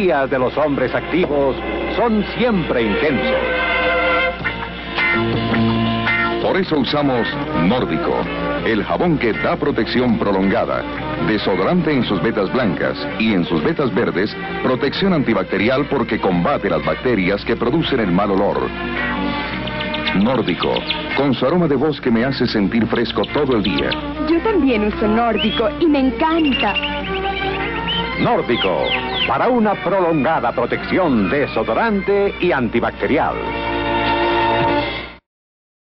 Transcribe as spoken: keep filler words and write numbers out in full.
días de los hombres activos son siempre intensos. Por eso usamos Nórdico, el jabón que da protección prolongada, desodorante en sus vetas blancas y en sus vetas verdes, protección antibacterial porque combate las bacterias que producen el mal olor. Nórdico, con su aroma de voz que me hace sentir fresco todo el día. Yo también uso Nórdico y me encanta. Nórdico, para una prolongada protección desodorante y antibacterial.